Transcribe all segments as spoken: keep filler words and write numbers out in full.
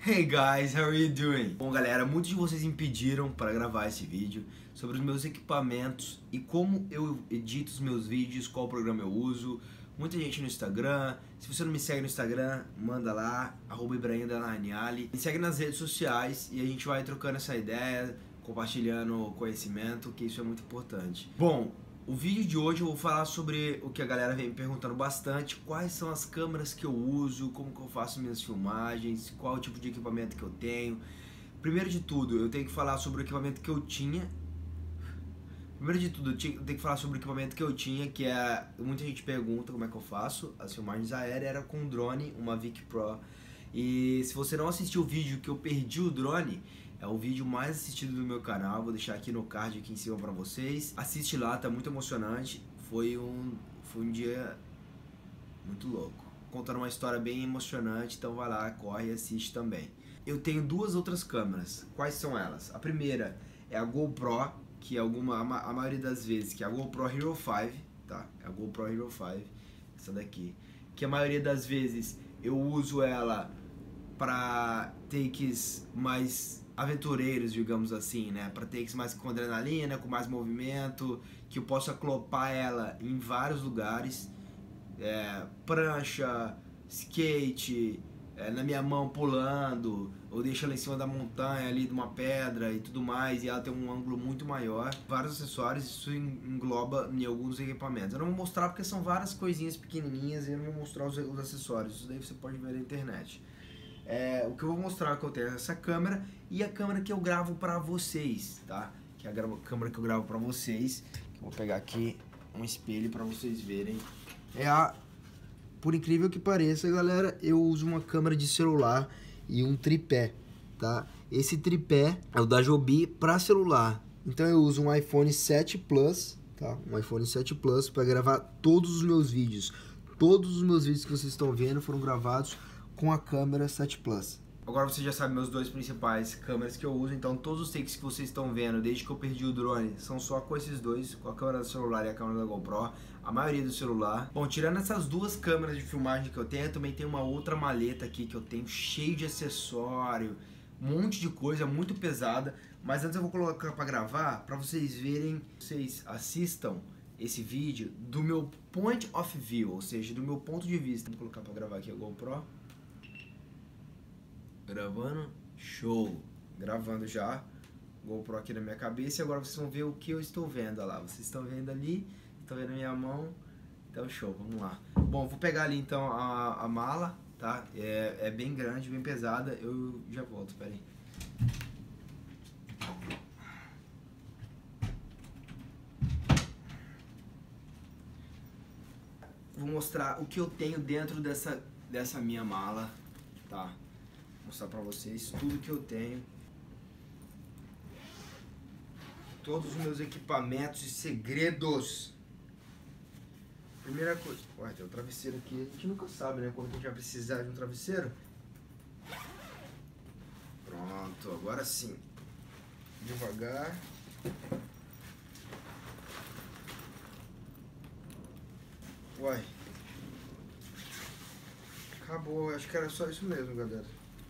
Hey guys, how are you doing? Bom galera, muitos de vocês me pediram para gravar esse vídeo sobre os meus equipamentos e como eu edito os meus vídeos, qual programa eu uso. Muita gente no Instagram. Se você não me segue no Instagram, manda lá, arroba Ibrahim underline Ali. Me segue nas redes sociais e a gente vai trocando essa ideia, compartilhando conhecimento, que isso é muito importante. Bom, o vídeo de hoje eu vou falar sobre o que a galera vem me perguntando bastante: quais são as câmeras que eu uso, como que eu faço minhas filmagens, qual o tipo de equipamento que eu tenho. Primeiro de tudo, eu tenho que falar sobre o equipamento que eu tinha. Primeiro de tudo, eu tenho que falar sobre o equipamento que eu tinha, que é... Muita gente pergunta como é que eu faço as filmagens aéreas. Era com drone, uma Vic Pro. E se você não assistiu o vídeo que eu perdi o drone, é o vídeo mais assistido do meu canal. Vou deixar aqui no card aqui em cima pra vocês. Assiste lá, tá muito emocionante. Foi um, foi um dia muito louco, contando uma história bem emocionante. Então vai lá, corre e assiste também. Eu tenho duas outras câmeras. Quais são elas? A primeira é a GoPro, que é alguma, a maioria das vezes, que é a GoPro Hero cinco, tá? É a GoPro Hero cinco, essa daqui. Que a maioria das vezes eu uso ela para takes mais aventureiros, digamos assim, né? Para takes mais com adrenalina, com mais movimento, que eu posso acoplar ela em vários lugares. É, prancha, skate, é, na minha mão pulando, ou deixo ela em cima da montanha ali de uma pedra e tudo mais, e ela tem um ângulo muito maior. Vários acessórios, isso engloba em alguns equipamentos. Eu não vou mostrar porque são várias coisinhas pequenininhas e eu não vou mostrar os, os acessórios, isso daí você pode ver na internet. É, o que eu vou mostrar é que eu tenho essa câmera e a câmera que eu gravo pra vocês, tá? Que é a câmera que eu gravo pra vocês. Vou pegar aqui um espelho pra vocês verem. É a... Por incrível que pareça, galera, eu uso uma câmera de celular e um tripé, tá? Esse tripé é o da Joby para celular. Então eu uso um iPhone sete Plus, tá? Um iPhone sete Plus para gravar todos os meus vídeos. Todos os meus vídeos que vocês estão vendo foram gravados com a câmera sete Plus. Agora você já sabe meus dois principais câmeras que eu uso, então todos os takes que vocês estão vendo desde que eu perdi o drone são só com esses dois, com a câmera do celular e a câmera da GoPro, a maioria do celular. Bom, tirando essas duas câmeras de filmagem que eu tenho, eu também tenho uma outra maleta aqui que eu tenho cheio de acessório, um monte de coisa muito pesada, mas antes eu vou colocar para gravar, para vocês verem, vocês assistam esse vídeo do meu point of view, ou seja, do meu ponto de vista. Vou colocar para gravar aqui a GoPro. Gravando, show, gravando já, GoPro aqui na minha cabeça. E agora vocês vão ver o que eu estou vendo, olha lá, vocês estão vendo ali, estão vendo a minha mão, então show, vamos lá. Bom, vou pegar ali então a, a mala, tá, é, é bem grande, bem pesada, eu já volto, espera aí. Vou mostrar o que eu tenho dentro dessa, dessa minha mala, tá? Mostrar pra vocês tudo que eu tenho, todos os meus equipamentos e segredos. Primeira coisa, ué, tem um travesseiro aqui, a gente nunca sabe, né, quando a gente vai precisar de um travesseiro. Pronto, agora sim, devagar. Uai, acabou, acho que era só isso mesmo, galera.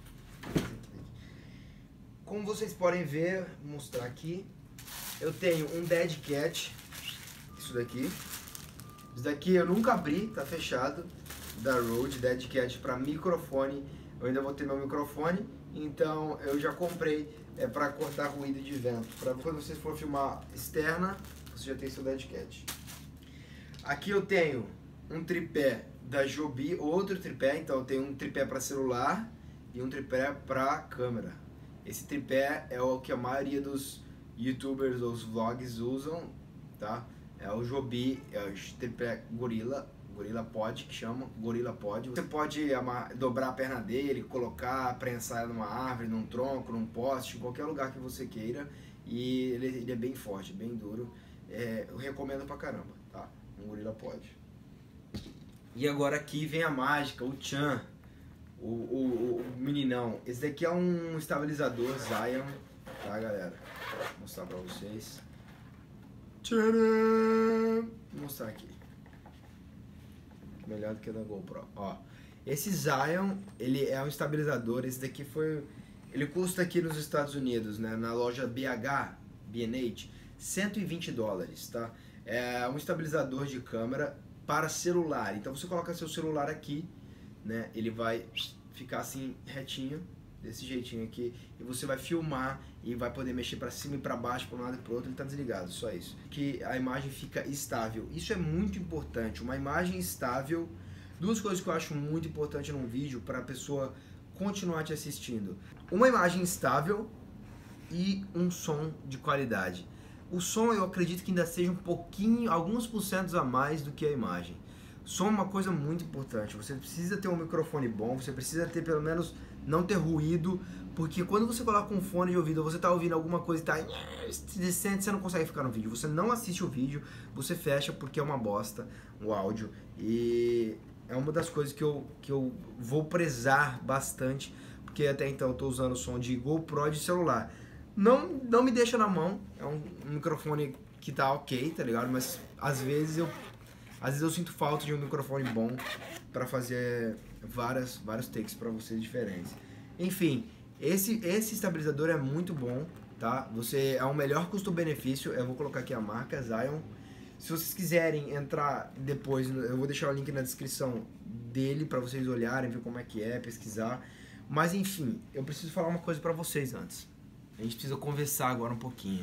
Como vocês podem ver, vou mostrar aqui, eu tenho um Dead Cat, isso daqui. Isso daqui eu nunca abri, tá fechado, da Rode, Dead Cat para microfone. Eu ainda vou ter meu microfone, então eu já comprei é, para cortar ruído de vento. Para quando vocês for filmar externa, você já tem seu Dead Cat. Aqui eu tenho um tripé da Joby, outro tripé, então eu tenho um tripé para celular e um tripé para câmera. Esse tripé é o que a maioria dos youtubers ou os vlogs usam, tá? É o Joby, é o tripé Gorilla, Gorilla Pod, que chama, Gorilla Pod. Você pode amar, dobrar a perna dele, colocar, prensar ela numa árvore, num tronco, num poste, em qualquer lugar que você queira. E ele, ele é bem forte, bem duro. É, eu recomendo pra caramba, tá? Um Gorilla Pod. E agora aqui vem a mágica, o Chan. O, o, o meninão, esse daqui é um estabilizador Zion, tá galera? Vou mostrar pra vocês. Tcharam! Vou mostrar aqui. Melhor do que o da GoPro. Ó, Esse Zion, ele é um estabilizador, esse daqui foi... Ele custa aqui nos Estados Unidos, né, na loja B H, B and H, cento e vinte dólares, tá? É um estabilizador de câmera para celular. Então você coloca seu celular aqui, né, ele vai ficar assim retinho, desse jeitinho aqui, e você vai filmar e vai poder mexer para cima e para baixo, para um lado e para o outro. Ele está desligado, só isso. Que a imagem fica estável. Isso é muito importante, uma imagem estável. Duas coisas que eu acho muito importante num vídeo para a pessoa continuar te assistindo: uma imagem estável e um som de qualidade. O som, eu acredito que ainda seja um pouquinho, alguns porcentos a mais do que a imagem. Som é uma coisa muito importante. Você precisa ter um microfone bom, você precisa ter pelo menos não ter ruído, porque quando você coloca um fone de ouvido, você tá ouvindo alguma coisa e tá decente, você não consegue ficar no vídeo. Você não assiste o vídeo, você fecha porque é uma bosta o áudio. E é uma das coisas que eu, que eu vou prezar bastante, porque até então eu tô usando o som de GoPro de celular. Não, não me deixa na mão, é um, um microfone que tá ok, tá ligado? Mas às vezes eu, às vezes eu sinto falta de um microfone bom pra fazer várias, vários takes pra vocês diferentes. Enfim, esse, esse estabilizador é muito bom, tá? Você é o melhor custo-benefício. Eu vou colocar aqui a marca Zion. Se vocês quiserem entrar depois, eu vou deixar o link na descrição dele pra vocês olharem, ver como é que é, pesquisar. Mas enfim, eu preciso falar uma coisa pra vocês antes. A gente precisa conversar agora um pouquinho.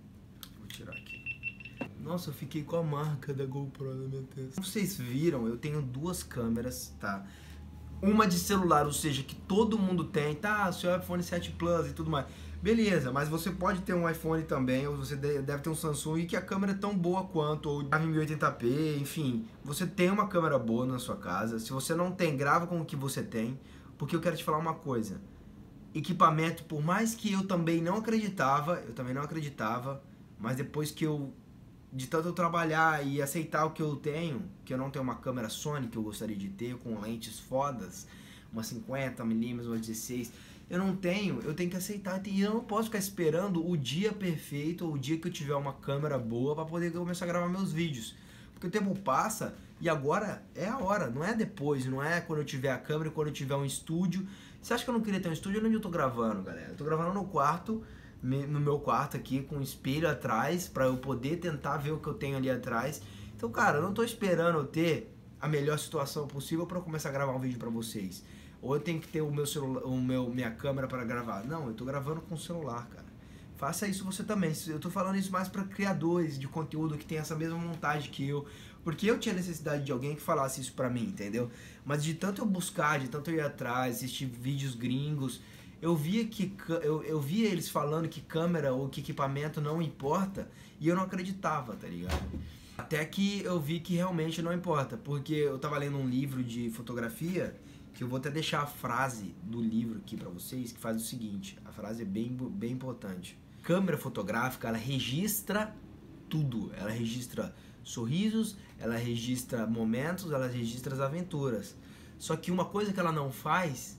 Vou tirar aqui. Nossa, eu fiquei com a marca da GoPro na minha testa. Como vocês viram, eu tenho duas câmeras, tá? Uma de celular, ou seja, que todo mundo tem, tá? Seu iPhone sete Plus e tudo mais. Beleza, mas você pode ter um iPhone também, ou você deve ter um Samsung e que a câmera é tão boa quanto, ou grava em mil e oitenta p, enfim. Você tem uma câmera boa na sua casa. Se você não tem, grava com o que você tem. Porque eu quero te falar uma coisa. Equipamento, por mais que eu também não acreditava, eu também não acreditava, mas depois que eu, de tanto eu trabalhar e aceitar o que eu tenho, que eu não tenho uma câmera Sony que eu gostaria de ter, com lentes fodas, uma cinquenta milímetros, uma dezesseis, eu não tenho, eu tenho que aceitar, e eu não posso ficar esperando o dia perfeito, ou o dia que eu tiver uma câmera boa para poder começar a gravar meus vídeos. Porque o tempo passa e agora é a hora, não é depois, não é quando eu tiver a câmera, quando eu tiver um estúdio. Você acha que eu não queria ter um estúdio? Onde eu tô gravando, galera? Eu tô gravando no quarto, no meu quarto aqui, com um espelho atrás, pra eu poder tentar ver o que eu tenho ali atrás. Então, cara, eu não tô esperando eu ter a melhor situação possível pra eu começar a gravar um vídeo pra vocês. Ou eu tenho que ter o meu celular, o meu, minha câmera pra gravar. Não, eu tô gravando com o celular, cara. Faça isso você também. Eu tô falando isso mais pra criadores de conteúdo que tem essa mesma vontade que eu. Porque eu tinha necessidade de alguém que falasse isso pra mim, entendeu? Mas de tanto eu buscar, de tanto eu ir atrás, assistir vídeos gringos, eu via que eu, eu via eles falando que câmera ou que equipamento não importa, e eu não acreditava, tá ligado? Até que eu vi que realmente não importa, porque eu tava lendo um livro de fotografia, que eu vou até deixar a frase do livro aqui pra vocês, que faz o seguinte, a frase é bem, bem importante. Câmera fotográfica, ela registra tudo, ela registra sorrisos, ela registra momentos, ela registra as aventuras. Só que uma coisa que ela não faz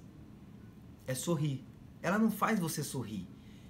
é sorrir. Ela não faz você sorrir.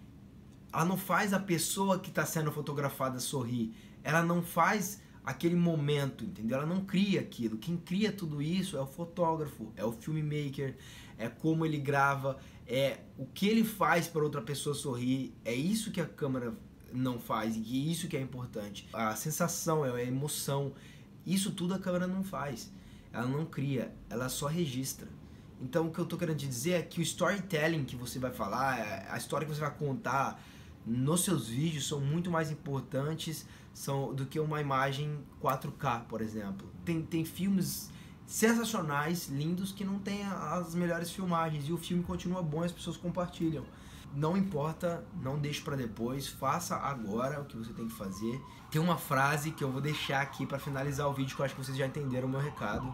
Ela não faz a pessoa que está sendo fotografada sorrir. Ela não faz aquele momento, entendeu? Ela não cria aquilo. Quem cria tudo isso é o fotógrafo, é o filmmaker, é como ele grava, é o que ele faz para outra pessoa sorrir. É isso que a câmera não faz, e isso que é importante. A sensação, a emoção, isso tudo a câmera não faz. Ela não cria, ela só registra. Então o que eu tô querendo te dizer é que o storytelling que você vai falar, a história que você vai contar nos seus vídeos são muito mais importantes são, do que uma imagem quatro K, por exemplo. Tem, tem filmes sensacionais, lindos, que não tem as melhores filmagens, e o filme continua bom e as pessoas compartilham. Não importa, não deixe pra depois, faça agora o que você tem que fazer. Tem uma frase que eu vou deixar aqui pra finalizar o vídeo, que eu acho que vocês já entenderam o meu recado.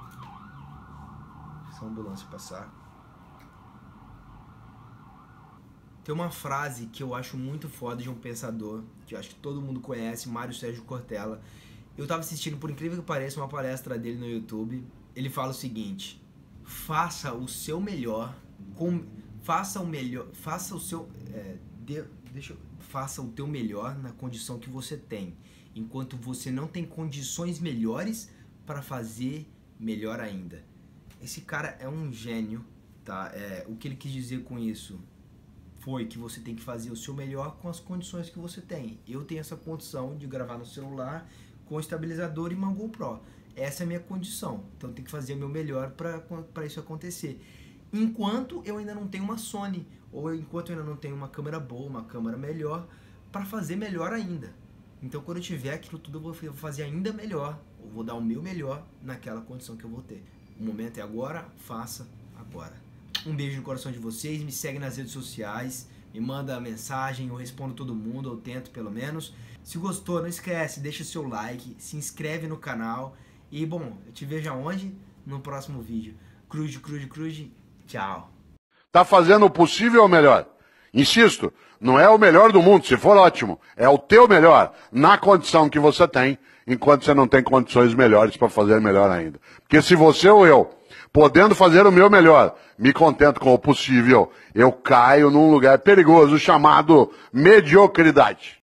Deixa a ambulância passar. Tem uma frase que eu acho muito foda de um pensador, que eu acho que todo mundo conhece, Mário Sérgio Cortella. Eu tava assistindo, por incrível que pareça, uma palestra dele no YouTube. Ele fala o seguinte: faça o seu melhor com... Faça o melhor, faça o seu, é, de, deixa, faça o teu melhor na condição que você tem, enquanto você não tem condições melhores para fazer melhor ainda. esse cara é um gênio, tá? É, o que ele quis dizer com isso foi que você tem que fazer o seu melhor com as condições que você tem. Eu tenho essa condição de gravar no celular com estabilizador e uma GoPro. Essa é a minha condição. Então eu tenho que fazer o meu melhor para isso acontecer. Enquanto eu ainda não tenho uma Sony, ou enquanto eu ainda não tenho uma câmera boa, uma câmera melhor, para fazer melhor ainda. Então quando eu tiver aquilo tudo, eu vou fazer ainda melhor. Eu vou dar o meu melhor naquela condição que eu vou ter. O momento é agora, faça agora. Um beijo no coração de vocês, me segue nas redes sociais, me manda mensagem, eu respondo todo mundo, eu tento pelo menos. Se gostou, não esquece, deixa seu like, se inscreve no canal e, bom, eu te vejo aonde? No próximo vídeo. Cruz, cruz, cruz, tchau. Tá fazendo o possível ou melhor? Insisto, não é o melhor do mundo, se for ótimo, é o teu melhor, na condição que você tem, enquanto você não tem condições melhores para fazer melhor ainda. Porque se você ou eu, podendo fazer o meu melhor, me contento com o possível, eu caio num lugar perigoso chamado mediocridade.